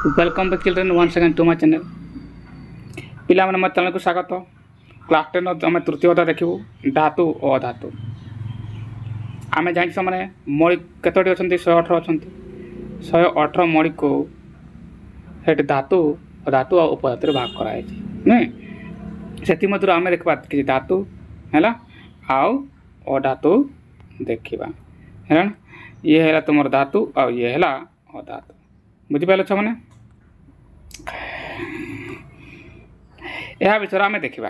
Welcome back children once again to my channel. पिला माने मत चैनल को स्वागत। क्लास 10 आम तृतीय अध्याय देखू धातु और अधातु। आम जान मैंने मौलिक कतोटी अच्छा 118 अच्छा 118 मौलिक को धातु धातु और उपधातु भाग कराई से मध्य आम देखा कि धातु है आउ अधातु देखा है ये है तुम धातु आ ये है अधातु बुझिपाल छ मैंने यह विषय आम देखा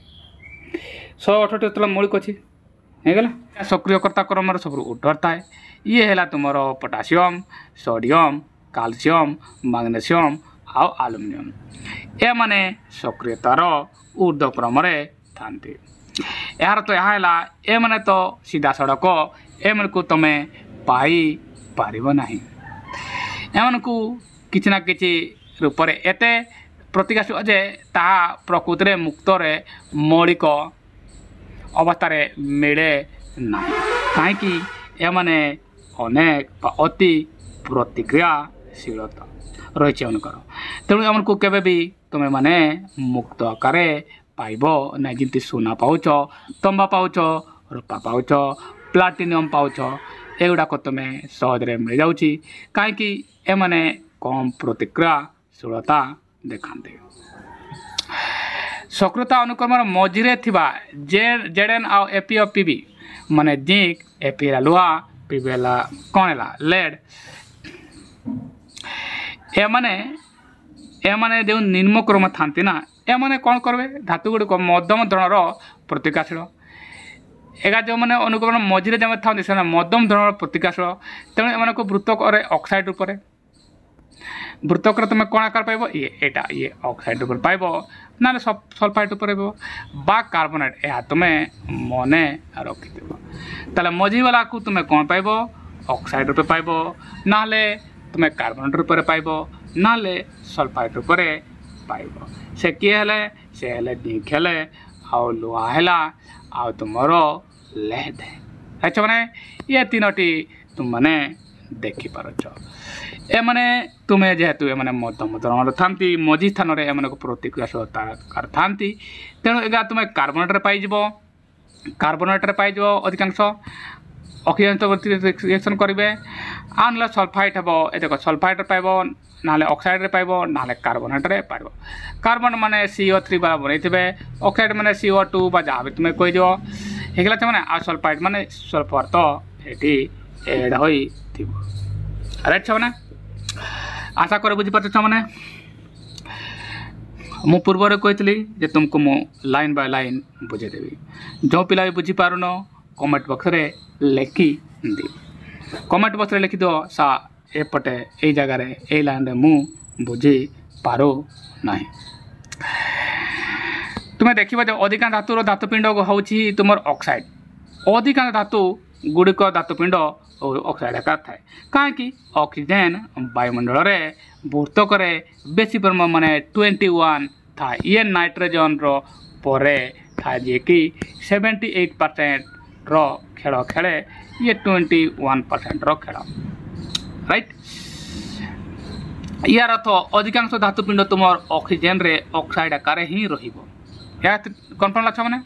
118 तला मौलिक अच्छी है सक्रियकर्ता क्रम सब ऊर्ध्वर थाए ये है तुम पोटासियम सोडियम कैल्शियम मैग्नेशियम आउ आलुमिनियम ए माने सक्रियतार ऊर्ध्व क्रम था यार तो यह ए माने तो सीधा सड़क एम को तुम पाई पार ना एम को किसी ना किसी रूप से एत प्रतिकाश जे ता प्रकृति मुक्त मौलिक अवस्था मिले ना कहीं एमाने अनेक अति प्रतिक्रियाशीलता रही उनकर तेणु एम को केवे भी तुम्हें माने मुक्त आकार पाइब ना जमी सोना पाउच तंबा पाउच रूपा पाउच प्लाटिनियम पाउच एगुड़ाक तुम्हें सहजरे मिल जाऊँगी कहीं एमाने कम प्रतिक्रियाशीलता देखाते सक्रियता अनुक्रम मझे जेडेन आउ एपी और पीबी माने जिंक एपी है लुहा पीबी है कौन है लेड एमाने जो निम्न क्रम था ना एमाने कौन करेंगे धातु गुड़िक मध्यम धरणर प्रतिक्रियाशील एगा जो मैंने अनुक्रम मझे जब था से मध्यम धरणर प्रतिक्रियाशील तेणु एम वृत्तक ऑक्साइड रूप वृत्तक तुम कौन आकार पाइब ये ऑक्साइड रूप पाइब ना सल्फाइड रूप बा कार्बोनेट यह तुम मन रखिदेव ताले मझी वाला को तुम कौन पाइब ऑक्साइड रूप पाइब ना तुम कार्बोनेट रूप पाइब ना सल्फाइड रूप पाइब से किए हेले से हेले जिंक हेले आउ लुहा है आउ तुमर लेड है मैंने ये तीनोटी तुम मैंने देखिपार ए माने तुम्हें जेहेतु एम मध्यम धरण था मझी स्थान में एम प्रतिक्रियाशीलता था तेणु एगा तुम कार्बोनेट पाइब कार्बोनेट पाइब अधिकांश ऑक्सीजन तो रिएक्शन करेंगे आ ना सल्फाइड हे देख सल्फाइड पाइब ना ऑक्साइड पाइब ना कार्बोनेट पाइब कार्बन माने CO3 बा बनई ऑक्साइड माने CO2 बा जहाँ भी तुम्हें कहीद होगा मैंने आ सल्फाइड माने सल्फर तो ये एड हो राइट छ मैंने आशा कर बुझीपार मैंने मु पूर्व कही तुमको मु लाइन बाय लाइन बुझेदेवी जो पिला भी बुझीपारुन कमेंट बॉक्स रे लिखी दी कमेंट बॉक्स रे लिखिद सा एपटे ये जगार ये लाइन रे मु बुझी पारो नहीं तुम्हें देखा जो अधिकांश धातुर धातुपिंड हूँ तुम ऑक्साइड अधिकांश धातु गुड़िक धातुपिंड ऑक्साइड आकार थाए कहीं ऑक्सीजन वायुमंडल रे भूतक बेसी परिमाण माने 21 था ये नाइट्रोजन रे था जी कि 78% रो खेल खेले ये 21% रो खेल राइट यार अर्थ अधिकांश धातुपिंड तुम ऑक्सीजन रे ऑक्साइड आकार ही रहा कन्फर्म लक्ष्य मैंने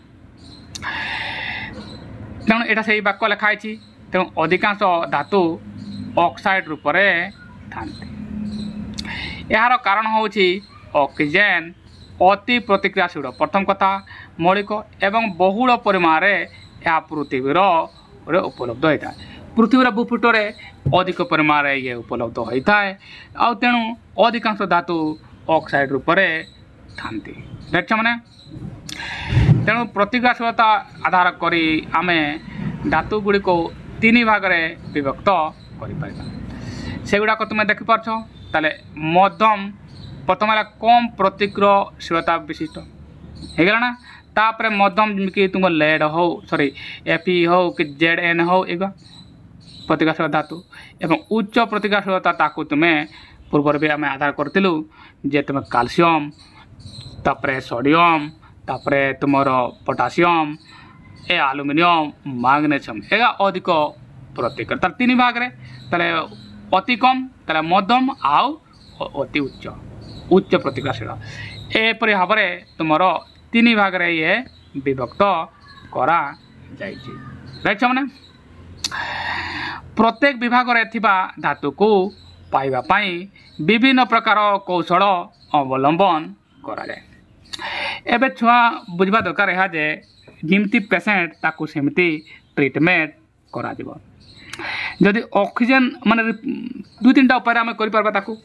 तेणु यहाँ से वाक्य लिखाई तेणु अधिकांश धातु ऑक्साइड रूप था यार कारण हूँ ऑक्सीजन अति प्रतिक्रियाशील प्रथम कथा मौलिक एवं बहुल परिमाण यह पृथ्वीर उपलब्ध होता है पृथ्वीर भूपृष्ठ अधिक परिमाण ये उपलब्ध होता है आ तेणु अधिकांश धातु ऑक्साइड रूप था देख मैंने तेणु प्रतिक्रियाशीलता आधार करी आमे धातु गुड़िक 3 भाग में विभक्त करगुड़ाक तुम देखिपार ताले मध्यम प्रथम है कम प्रतिक्रियाशीलता विशिष्ट होगला तापर मध्यम जमीक तुम लेड हो सॉरी एपी हो कि जेडएन हो एग प्रतिक्रियाशील धातु एवं उच्च प्रतिक्रियाशीलता ताकू तुम्हें पूर्व भी आम आधार करूँ जे तुम कैल्शियम तापर सोडियम तापर तुम पोटासियम ए आलुमिनियम मैग्नेशियम एगा अधिक प्रतिक्रिया 3 भाग रे अति कम मध्यम आउ ଅତି ଉଚ୍ଚ ଉଚ୍ଚ ପ୍ରତିକ୍ରିୟାଶୀଳ। ଏପରି ଭାବରେ ତୁମର 3 ଭାଗରେ ଇଏ ବିଭକ୍ତ କରାଯାଇଛି। ରାଇଟ୍ ଛୁଆମାନେ, ପ୍ରତ୍ୟେକ ବିଭାଗରେ ଥିବା ଧାତୁକୁ ପାଇବା ପାଇଁ ବିଭିନ୍ନ ପ୍ରକାର କୌଶଳ ଅବଲମ୍ବନ କରାଯାଏ। ଏବେ ଛୁଆ ବୁଝିବା ଦରକାର ଏହା ଯେ ଯେମିତି ପେସେଣ୍ଟ ତାକୁ ସେମିତି ଟ୍ରିଟମେଣ୍ଟ କରାଯିବ। ଯଦି ଅକ୍ସିଜେନ୍ ମାନେ 2-3ଟା ଉପାୟରେ ଆମେ କରିପାରିବା, ତାକୁ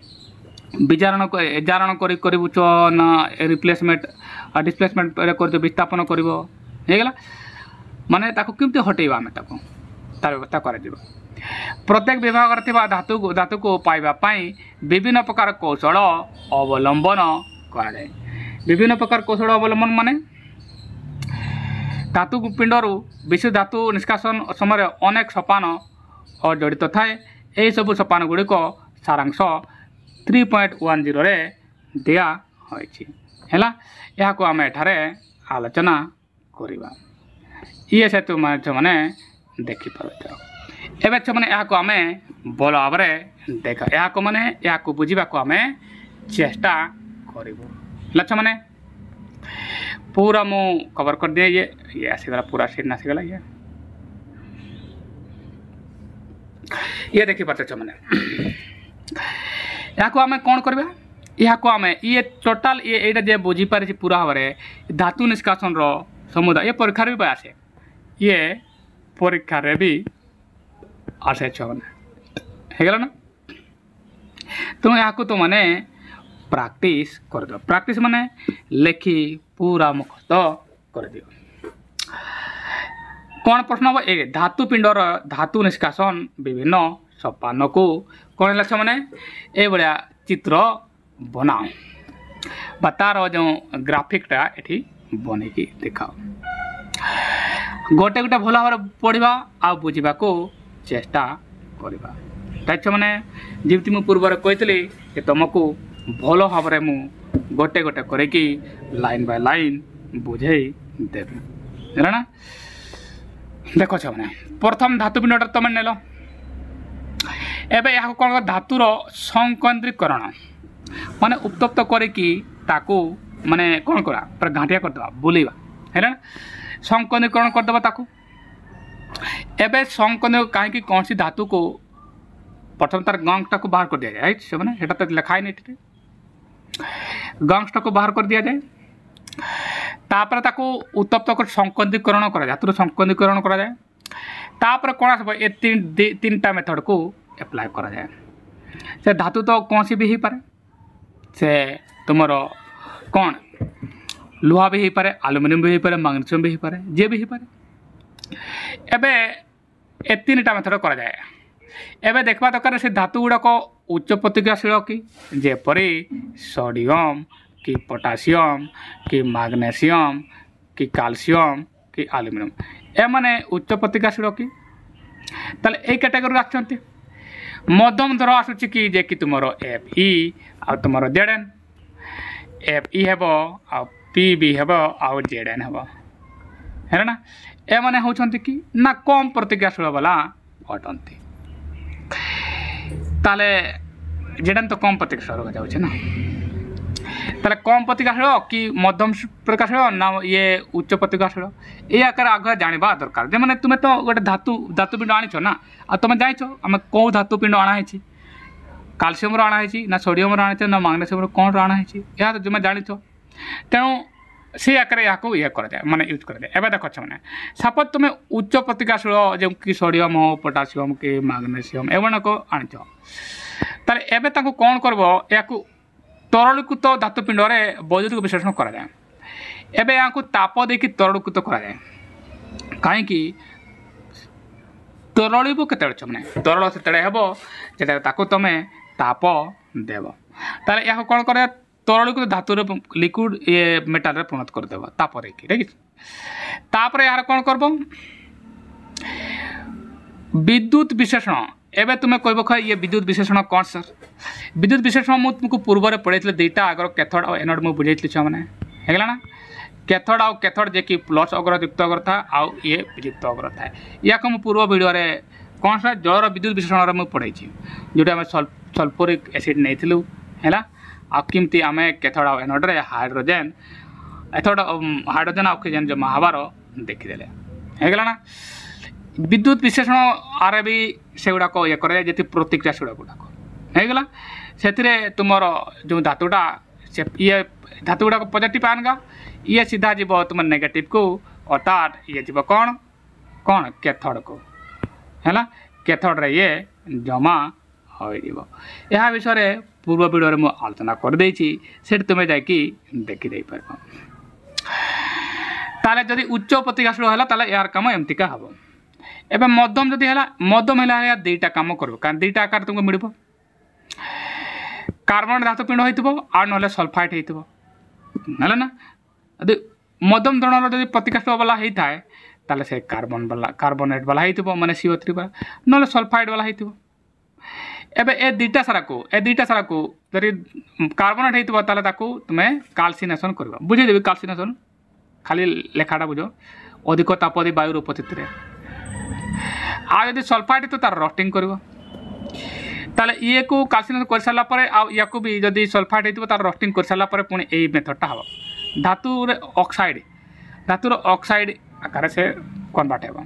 ଜାରଣ କରିବୁ ନା ରିପ୍ଲେସମେଣ୍ଟ ଡିସପ୍ଲେସମେଣ୍ଟ କରି ବିସ୍ଥାପନ କରିବ, ହେଇଗଲା। ମାନେ ତାକୁ କେମିତି ହଟେଇବା, ଆମେ ତାର ବ୍ୟବସ୍ଥା କରାଯିବ। ପ୍ରତ୍ୟେକ ବିଭାଗରେ ଥିବା ଧାତୁକୁ ପାଇବା ପାଇଁ ବିଭିନ୍ନ ପ୍ରକାର କୌଶଳ ଅବଲମ୍ବନ କରାଯାଏ। ବିଭିନ୍ନ ପ୍ରକାର କୌଶଳ ଅବଲମ୍ବନ ମାନେ ଧାତୁ ପିଣ୍ଡରୁ ବିଶେଷ ଧାତୁ ନିଷ୍କାସନ ସମୟରେ ଅନେକ ସୋପାନ ଜଡ଼ିତ ଥାଏ। ଏହିସବୁ ସୋପାନ ଗୁଡ଼ିକ ସାରାଂଶ 3.10ରେ ଦିଆହୋଇଛି ହେଲା। ଏହାକୁ ଆମେ ଏଠାରେ ଆଲୋଚନା କରିବା। ଇଏ ସେ ତୁମେ ଦେଖିପାରୁଛ। ଏବେ ଛୁଆମାନେ ଏହାକୁ ଆମେ ଭଲ ଭାବରେ ଦେଖ, ଏହାକୁ ବୁଝିବାକୁ ଆମେ ଚେଷ୍ଟା କରିବୁ ହେଲା। ଛୁଆମାନେ पूरा मु कवर कर दिए, ये आसीगला पूरा सीन आसीगला। ये देखी पार्छ छुआने, या आम कौन करवा, या आम ये टोटाल ये जे बुझी पारे पूरा भाव में धातु निष्कासन समुदाय ये परीक्षा भी आसे, ये परीक्षा भी आसे छुआने होगला ना। तो यहाँ तुमने प्रैक्टिस कर दो। प्रैक्टिस माने लेखि पूरा मुखस्त कर दियो। कौन प्रश्न हम ए धातु पिंडर धातु निष्कासन विभिन्न सोपान को कौन लक्ष्य माने ए बड़ा चित्र बनाओ बा तार जो ग्राफिकटा एठी बनेकी देखाओ। गोटे गोटे भल भाव पढ़ा आ बुझा को चेष्टा करवा। राइट माने जमी मुझे पूर्व कही कि तुमको भल भाव में गोटे गोटे करके लाइन बाय लाइन बुझे देवी है ना। देख छुआने प्रथम धातु पिंडटा तुम नेल, एबे यहाँ कौन धातुर संकेन्द्रीकरण माने उत्तप्त करके ताकू माने कौन करा पूरा घाटिया करदे बुलेवा है ना। संकेन्द्रीकरण करदे ताकू एबे संकेन्द्र कहीं कौन सी धातु को प्रथम तार गंगटा को बाहर कर दिया जाए। राइट से मैंने हेटा तो लिखाई नहीं, गंगटा को बाहर कर दिया जाए, तापर ताको उत्तप्त कर संकेन्द्रीकरण करा जाए, धातुर संकेन्द्रीकरण करा जाए। तापर कौन आसब ये 3टा मेथड को एप्लाय करा जाए। से धातु तो कौन सी भी हो पारे, से तुमर कौन लुहा भी हो पारे, आलुमिनियम भी हो पारे, मैग्नीशियम भी हो पारे, जे भी हो पारे। एबे ए 3टा मेथड करा जाए। एबे देखा दरकार से धातु गुड़ाक उच्च प्रतिक्रियाशील कि जेपरी सोडियम कि पोटासियम कि मैग्नेशियम कि कैल्शियम कि आलुमिनियम एमाने उच्च प्रतिक्रियाशील कि ताले ए कैटेगरी आछंती। मध्यम धर आसुची कि जे कि तुमरो Fe आ तुमरो Zn, Fe हेबो आ Pb हेबो आ Zn हेबो है ना। एमाने होछंती कि ना कम प्रतिक्रियाशील वाला अटंती। ताले जेडन तो कम प्रतिक्रियाशील हो जाउछे ना, ताले कम प्रतिक्रियाशील कि मध्यम प्रतिक्रियाशील ना ये उच्च प्रतिक्रियाशील ये आकार आगे जानवा दरकार। जे माने तुमे तो गोटे धातु पिंड आनिछ ना, आ तुमे जाइछ आमे को धातु पिंड आना है, कैल्शियम रो आना है ना सोडियम रो आना है ना मैग्नेशियम रो कोन रो आना है, या तो तुमे जानिछ। तेणु से आकार या ये कर जाए माने यूज कर जाए। एवं देख मैंने सपोज तुम उच्च प्रतिक्रियाशील जम कि सोडियम हो पोटासियम कि मैग्नेशियम एवं को आनिच, ताले एबे ताको कौन करबो या तरलीकृत धातु पिंड में वैद्युतिक विश्लेषण करा जाए। एबे या ताप देकी तरलीकृत करा जाए कहीं तरलीब केते मैंने तरल से हेबो जेटा ताको तमे ताप देव, ताले या कौन कर तरलीकृत धातु लिक्विड ये मेटाल रे परिणत कर देबो ताप देकी। ठीक तापर यार कौन करबो विद्युत विश्लेषण। एबे तुमे कहबो ख ये विद्युत विश्लेषण कौन सर, विद्युत विश्लेषण मु तुमको पूर्व रे पढ़ैतले दुईटा आगर कैथोड और एनोड मु बुझैतली छ माने हेगला ना। कैथोड और कैथोड जे कि प्लस अग्र युक्त अग्र था आ ये विद्युत अग्र था। या को मु पूर्व वीडियो रे कौन सा जलर विद्युत विश्लेषण रे मु पढ़ाई जोटा हम सल्फ्यूरिक एसिड नहीं है आमती आम केथोड़ा एनोड्रे हाइड्रोजेन एथोड़ा हाइड्रोजेन ऑक्सीजन जमा हबार देखीदे होगला विद्युत विश्लेषण आरे भी से गुड़ाक ये करे जी प्रतिक्रियाशील गुड़ाक होगला से तुमर जो धातुटा से ये धातु गुड़ाक पॉजिटिव आनगा ये सीधा जीव तुम नेगेटिव को अर्थात ये जीव कौन कौन कैथोड को है कैथोड रे ये जमा हो यह विषय पूर्व वीडियो में आलोचना कर से तुम्हें जाकि देखी पार ताले जदि उच्च प्रतिक्रियाशील है यार कम एमतीका हम एवं मध्यम जदि है मध्यम है दुईटा कम कर दुईटा आकार तुमको मिल कार्बन धातु पिंड हो ना सल्फाइड होना ना यदि मध्यम धरण जब प्रतिक्रियाशील वाला होता है ताले से कार्बन वाला कार्बोनेट वाला हो माने CO3 वाला ना सल्फाइड वाला हो एबे ए दुईटा सारा को जदि कार्बोनेट होता तुम्हें काल्सिनेशन कर बुझेदेवी काल्सिनेशन खाली लेखाटा बुझ अधिक तापदी वायुर उपस्थित आदि सल्फाइड तो तार रस्टिंग कर ये को काल्सिनेशन कर सारापर या भी जदि सल्फाइड हो तार रस्टिंग कर सारापर पुणी यही मेथडटा हम धातुर ऑक्साइड आकार से कन्वर्ट हो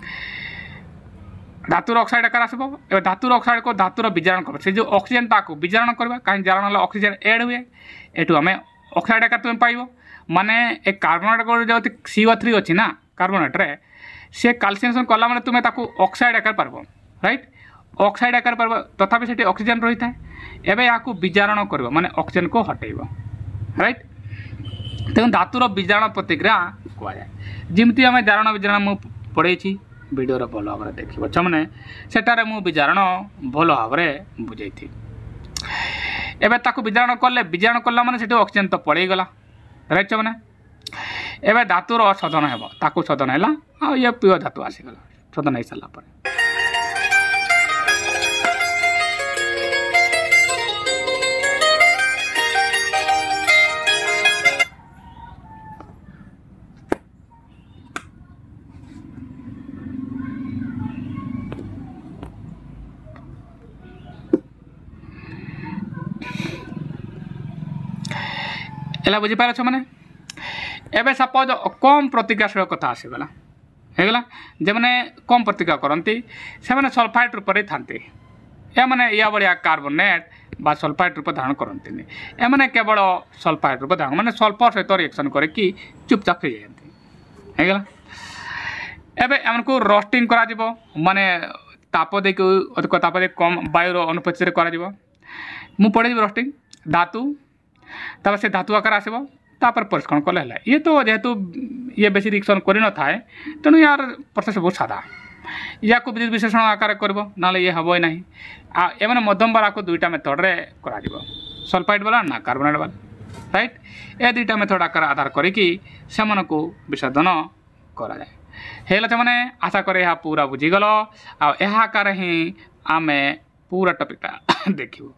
धातुर ऑक्साइड आकार आसो धातुर ऑक्साइड को धातुर विजारण कर से जो ऑक्सीजन को विजारण करवा कहीं जारण ऑक्सीजन एड हुए एटू आम ऑक्साइड आकार तुम पाइब माने एक कार्बोनेट जो CO3 अच्छी ना कार्बोनेट रे से काल्सिनेशन कला माने तुम्हें ऑक्साइड आकार पार्ब राइट ऑक्साइड आकार पार्ब तथापि से ऑक्सीजन रही है एवं या विजारण कर माने ऑक्सीजन को हटेब राइट तेणु धातुर विजारण प्रतिक्रिया कहुए जमी आम जारण विजारण मुझे पढ़े वीडियो भल भाव देखिए छे सेटारे मु विजारण भल भाव बुझे एवं ताकू विजारण कला माने से ऑक्सीजन तो पड़ेगला राइट मैंने एवं धातुर शोधन हो शोधन है ये प्योर धातु आसीगला शोधन हो सारापर एला बुझीपार मैंने एवं सपोज कम प्रतिक्रियाशील कथा आसीगला होगला जो मैंने कम प्रतिक्रिया करती से मैंने सल्फाइड रूप में थांती या मैंने या भाया कार्बोनेट बा सल्फाइड रूप धारण करती एमने केवल सल्फाइड रूप धारण माने सल्फर सहित रिएक्शन करके चुपचाप हो जाती होगला एवं एमको रोस्टिंग करा माने ताप दे अधिक ताप दे कम वायुर अनुपस्थित करा मु पढ़े रोस्टिंग धातु तब से धातु आकार आसो तापर परीक्षण कले ये तो जेहेतु ये बेसी रिएक्शन कर न था तेणु यार प्रोसेस बहुत सादा या को विद्युत विश्लेषण आकार कर ना ये हम ही ना एम मध्यम वाला को दुईटा मेथड रे करा सल्फाइड वाला ना कार्बोनेट वाला राइट ए दुईटा मेथड आकार आधार करके विसर्जन कराए मैंने आशा करे यह पूरा बुझीगल आकार ही आम पूरा टॉपिकटा देखू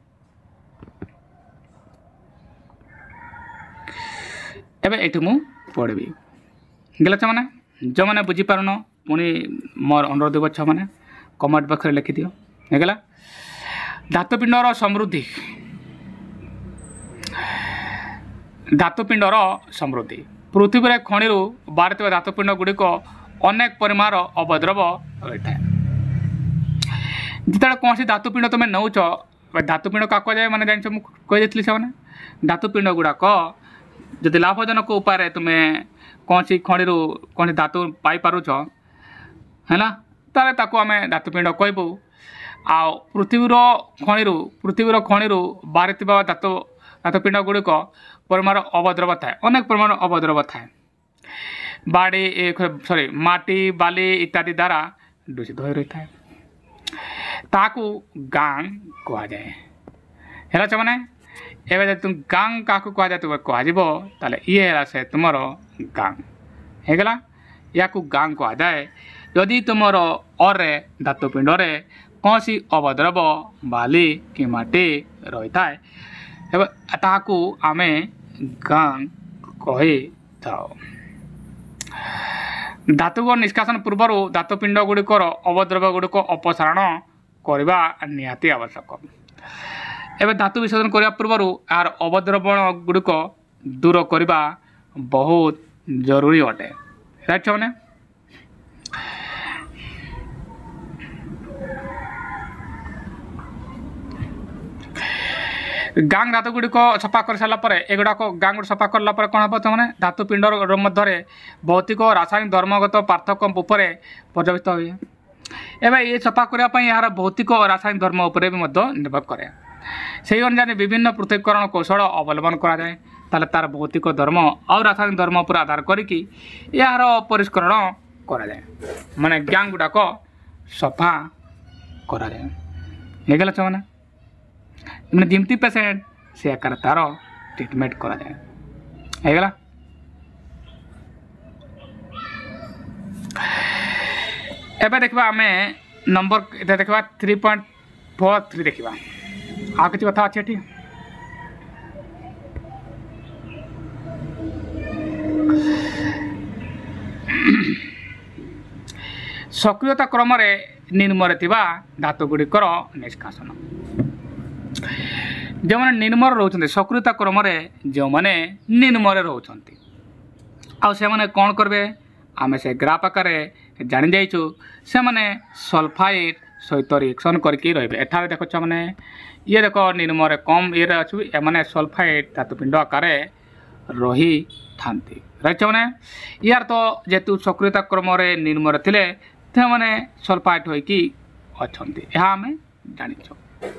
एबे एठू मु पढ़ी गला मैंने जो मैंने बुझीपारन पुणी मोर अनुरोध कर मैंने कमेंट बॉक्स लिखि दियो होगला धातुपिंडर समृद्धि पृथ्वी रे खनि बाहर धातुपिंड गुड़िक अनेक परिमाण अवद्रव रही है जिते कौन धातुपिंड तुम नौच धातुपिंड क्या जाए मैंने जान कही से धातुपिंड गुड़ाक जदि लाभजनक उपाय तुम्हें कौन सी खनि कौन धातु पाइपारुच है ना ताले ताको आम धातुपिंड कहबू आ पृथ्वीर खनि बाहर धातुपिंड गुड़िक परिमाण अवद्रव थाए अनेक परिमाण अवद्रव थाए बाड़ी माटी बाली इत्यादि द्वारा दूषित हो रही है ताकू गांग कह जाए है मैंने एवं तुम गांग क्या कह जाए तुम कह ये से तुम गांग होगला या गांग कह जाए यदि तुम अरे धातुपिंड कौन सी अवद्रव बाली कि माटी रही है ताकू आम गांग कही था धातु निष्कासन पूर्वर धातुपिंड गुड़िकर अवद्रव गुड़िक अपसारण करने निहाती आवश्यक एवं धातु विसर्जन करने पूर्व यार अवद्रवण गुड़िक दूर करने बहुत जरूरी अटे। राइट मैंने गांग धातु गुड़िक सफा कर सारापर एगुड़ाक गांग सफा कला कौन हम तो मैंने धातु पिंडर मध्य भौतिक और रासायनिक धर्मगत पार्थक्य उपर पर्यवेक्षित हुए। एवं ये सफा करने यार भौतिक और रासायनिक धर्म उपर भी निर्भर करे। से अनुसार विभिन्न पृथककरण कौशल अवलम्बन कराए तार भौतिक धर्म और रासायनिक धर्म पर आधार करिकी यार परिष्करण कराए माने गांग गुड़ाक सफा कराए। निगल मैंने मैंने जमती पेसेंट से आकार तार ट्रिटमेंट कराए। एबे देखा आम नंबर देखा 3.43 देखा आ कि कथा अच्छे ये सक्रियता क्रम निम्न धातु गुड़िकर निष्कासन जो मैंने निम्न रोच सक्रियता क्रम जो मैंने निम्न रोच आने कौन करेंगे आम से ग्राफ आकार जानी जाइचु से मैंने सल्फाइड सहित रिएक्शन करके रे। एठार देख मैंने ये देख निम्न कम ये अच्छे मैंने सल्फाइड धातुपिंड आकार रही था। रही मैंने यार तो जेतु सक्रियता क्रम निम्न थे मैंने सल्फाइड होगी अच्छा आम जाच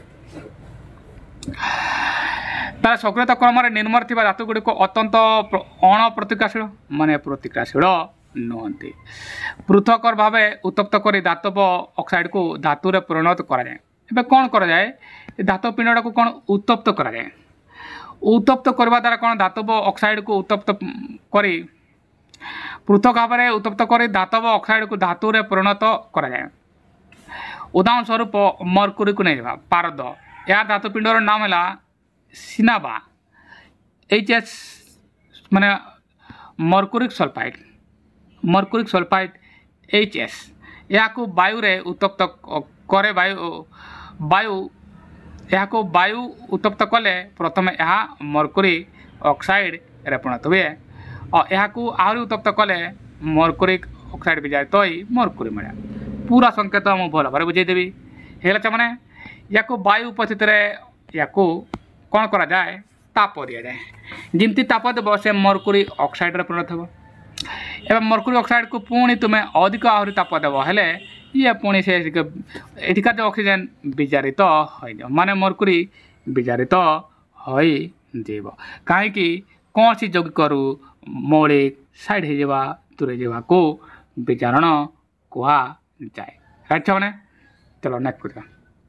तार सक्रियता क्रम निम्न थी धातु गुड़िक अत्यंत अणप्रतिक्रियाशील माने प्रतिक्रियाशील नुहति पृथक भाव उत्तप्त कर धातव ऑक्साइड को धातु रे परिणत कराए। एबे कौन कराए धातु पिंडा को कौन उत्तप्त कराए। उत्तप्त करने द्वारा कौन धातव ऑक्साइड को उत्तप्त कर पृथक भाव में उत्तप्त कर धातव ऑक्साइड को धातु रे परिणत कराए। उदाहरण स्वरूप मरकुरी को नहीं पारद यार धातु पिंडर नाम है सिनाबा HS माने मरकुरिक सल्फाइड HS या वायु रे उत्तप्त करे वायु उत्तप्त कले प्रथम यह मरकुरी ऑक्साइड रे परिणत हुए और यह आहरी उत्तप्त कले मरकुरिक ऑक्साइड विजारित हो मरकुरी मिले। पूरा संकेत मुझे भल भाव बुझेदेवी है मैंने या वायु उपस्थित या कौन करा जाए ताप दि जाए जमती ताप देव से मरकुरी ऑक्साइड रे परिणत हो एवं मरकुरी ऑक्साइड को पुणी तुम्हें अधिक आहरी ताप देव हेले ये पुणी से एठिका जो ऑक्सीजन विजारित हो माने मरकुरी विजारित हो कहीं कौन सी जोगी करू मौलिक साइड हो दूरे जावा को विजारण कहा जाए। राइट मैंने चलो नेक्स्ट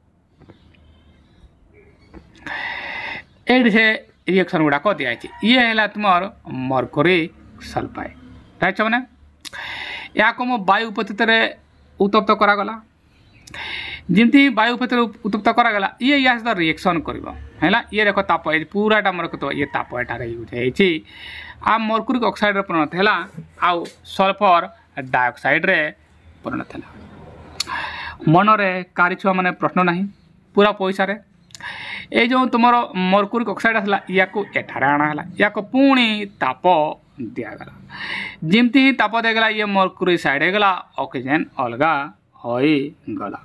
ये से रिएक्शन गुड़ाक दिखाई ये है तुम मरकुरी सल्फाइड। राइट मैंने या को वायु उपस्थित उत्तप्त करागला जमती वायु उपस्थित उत्तप्त करागला ये या सहित रिएक्शन कर ये देख ताप पूराटा मोर ये ताप एठार यूज आ मरकुरिक ऑक्साइड रे परिणत है आउ सल्फर डाइऑक्साइड रे परिणत है। मनरे कारी छुआ मैंने प्रश्न ना पूरा पैसा रे ये जो तुम मरकुरिक ऑक्साइड आसला या एठार आना या पुणी ताप दिगला जमती ही ताप देगला ये मरकुरी साइड होगला ऑक्सीजन अलगा हो गला।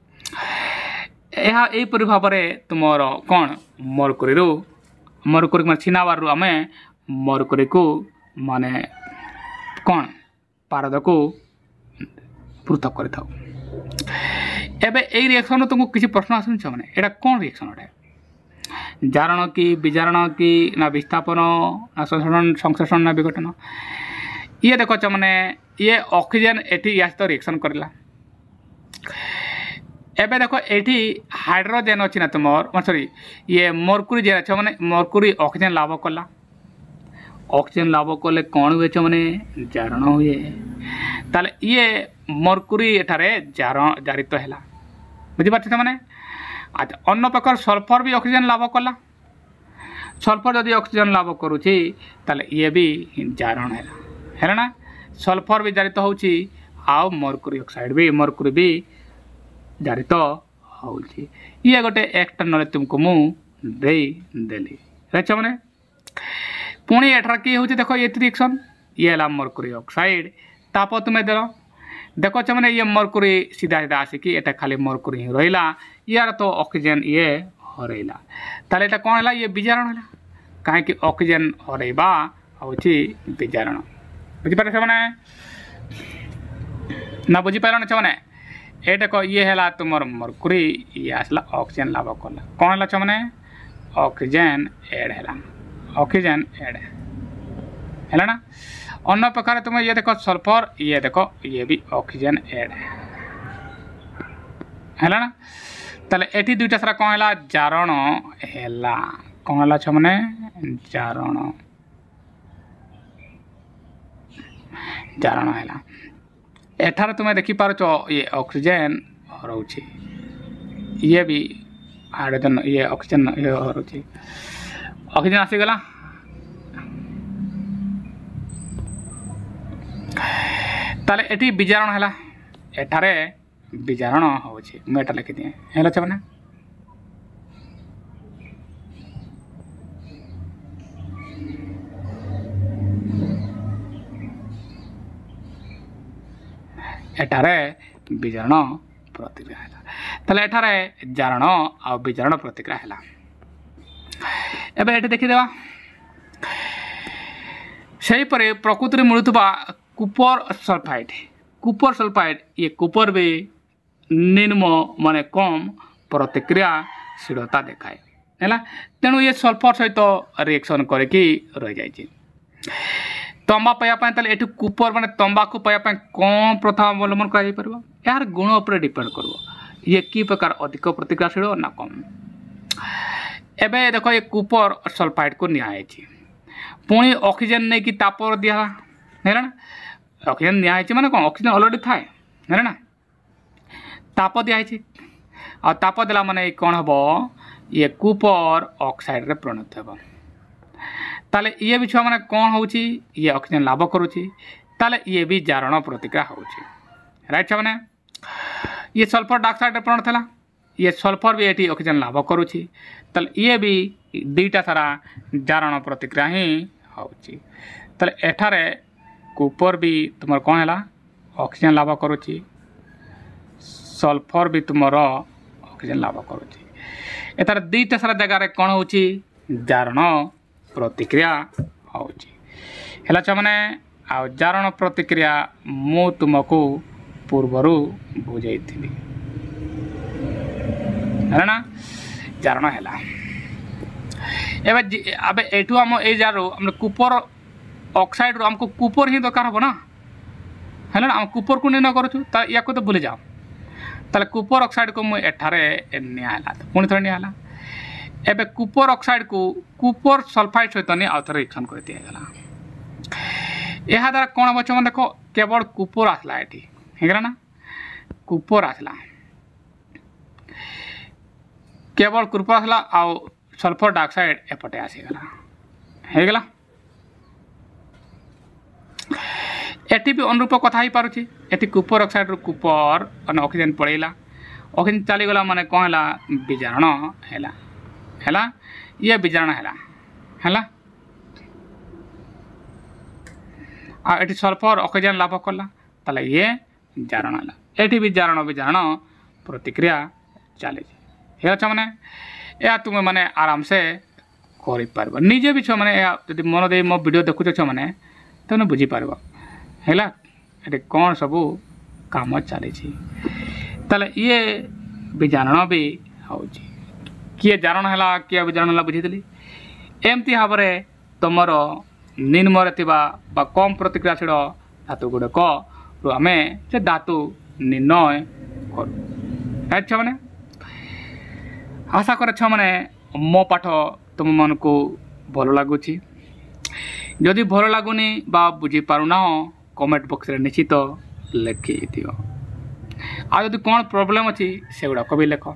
यह भाव में तुम कौन मरकुरी माने छिनाबार आम मरकुरी को माने कौन पारद को पृथक कर रिएक्शन तुमको किसी प्रश्न आसुन मैंने यहाँ कौन रिएक्शन अटे जारण कि विजारण कि ना विस्थापन ना संश्लेषण ना विघटन ये देख मैंने ये ऑक्सीजन एटी या सहित रिएक्शन करला एबे देखो एटी हाइड्रोजेन अच्छी ना तुम सॉरी ये मरकुरी जेन अच्छे मैंने मरकुरी ऑक्सीजन लाभ कला ऑक्सीजन लाभ कले कौन हुए मैंने जारण हुए ताले ये मरकुरी एठारे जारित है बुझीपार मैंने। अच्छा अन्न प्रकार सल्फर भी ऑक्सीजन लाभ कला सल्फर जदि ऑक्सीजन लाभ करुच्ची ताले ये भी जारण है ना सल्फर भी जारित होउची आउ मरकुरी ऑक्साइड भी मरकुरी भी जारित होउची ये गोटे एक्सटर्नल तुमको मु देली राइट छुआ मैंने पुणी एठार किए हूँ देख ये रिएक्शन ये है मरकुरी ऑक्साइड ताप तुम्हें देल देख छुआ मैंने ये मरकुरी सीधा सीधा आसिकी एटा खाली मरकुरी ही रहा यार तो ऑक्सीजन ये हरैला ताले एटा कौन है ये विजारण है कहीं ऑक्सीजन हरैबा हूँ विजारण बुझीपारे से मैंने ना बुझीपार ना छुआ ये देख ये है तुम मरकुरी ये आसला ऑक्सीजन लाभ कला कौन है छुआ मैंने ऑक्सीजन एड है ऑक्सीजन एड है ना अन्य प्रकार तुम ये देखो सल्फर ये देखो ये भी ऑक्सीजन एड है ना ताले एटी दुईटा सारा कौन है जारण है कौन है छुआ मैंने जारण जारण है एठार तुम्हें देखिपार ये ऑक्सीजन हरौची ये भी हाइड्रोजन ये ऑक्सीजन ये हरौची ऑक्सीजन आसीगला ताले एटी विजारण है एठारे विजारण होची मैं लिखी दिए हेलो छुआ मैंने एठारे विजारण प्रतिक्रिया है ताले एठारे जारण आ विजारण प्रतिक्रिया है एबे एठी देखिदेवा सेहीपरि प्रकृति में मिलुवा कुपर सल्फाइड ये कुपर भी निम्न माने कम प्रतिक्रियाशीलता देखाए है तेणु ये सल्फर सहित रिएक्शन करके रही जाए तंबा पाइबा ये कुपर माने तंबाकू पाइबा कौन प्रथा अवलंबन कर यार गुण उपर डिपेंड कर ये कि प्रकार अधिक प्रतिक्रियाशील ना कम एबे देखो ये कुपर सल्फाइड को नियाई पुणी ऑक्सीजन नहीं कि ताप दिया है ना ऑक्सीजन नियाई माने कौन ऑक्सीजन ऑलरेडी थाए है ना ताप दिखाई आ ताप देला माने कौन हम ये कुपर ऑक्साइड रे परिणत हो ताले ये भी छुआ माने कौन होची ये ऑक्सीजन लाभ करुची ताले ये भी जारण प्रतिक्रिया होची राइट छुआ माने ये सल्फर डाइऑक्साइड रे परिणत है ये सल्फर भी ये ऑक्सीजन लाभ करुची ताले ये भी दुईटा सारा जारण प्रतिक्रिया ही होची ताले एठारे कुपर भी तुम कौन है ऑक्सीजन लाभ करुची सल्फर भी तुमर ऑक्सीजन लाभ करुची एतार दुईटा सारा जगार कौन होची जारण प्रतिक्रिया होची है छुआ मैंने आ जारण प्रतिक्रिया मु तुमको पूर्वर बुझे है ना जारण है एबे एठू आम ए जारू कुपर ऑक्साइड रो हमको कुपर ही दरकार हम ना है ना आम कुपर को निर्णय करूँ या तो भूली जाओ ताले कुपर ऑक्साइड को मुझे एठारे नियाला पुणी थे नियाला एबे कुपर ऑक्साइड को कुपर सल्फाइड सहित नहीं आउ थे रिएक्शन कर दिगला यह द्वारा कौन हम छुआ देख केवल कुपर आसला ये है ना कुपर आसला केवल कुपर आसला आउ सल्फर डाइऑक्साइड एपटे आसीगला हैगला एटी भी अनुरूप कथा ही पारुची एटी कुपर ऑक्साइड रो कुपर ऑक्सीजन पड़ेला ऑक्सीजन चलीगला माने कौन है विजारण है ये विजारण है आ एटी सल्फर ऑक्सीजन लाभ कला ताले ये जारण है एटी भी जारण विजारण प्रतिक्रिया चली है मैंने या तुम मैंने आराम से कर निजे भी छुआ मैंने यदि मन दे मो वीडियो देखुच छुआ मैंने तो बुझीपार है ये कौन सबू काम चली ताले ये विजारण भी हो किए जारण है किए विजारण है बुझीली एमती भाव में तुमर निम्न कम प्रतिक्रियाशील धातु गुड़िक आम से धातु निर्णय कर छुआ मैंने आशा करे छुआ मैंने मो पाठ तुम मन को भल लगुच जदि भल लगुनि बा बुझी पारुना कमेंट बॉक्स रे निश्चित लिखि दियो आ जदि कौन प्रॉब्लम अच्छी से गुड़ाक भी लिख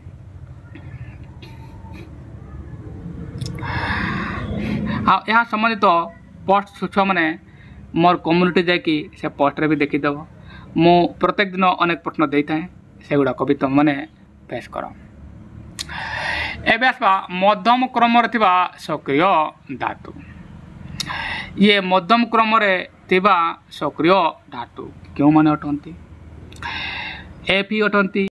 आ संबंधित पोस्ट छुआ मैंने मोर कम्युनिटी जाकि से पोस्ट रे भी देखीदेव मु प्रत्येक दिन अनेक प्रश्न देता है से गुड़ाक भी तुम मैंने फेस कर एबे आसवा मध्यम क्रम सक्रिय धातु। ये मध्यम क्रम सक्रिय धातु क्यों माने अटंती? एफ ही अटंती।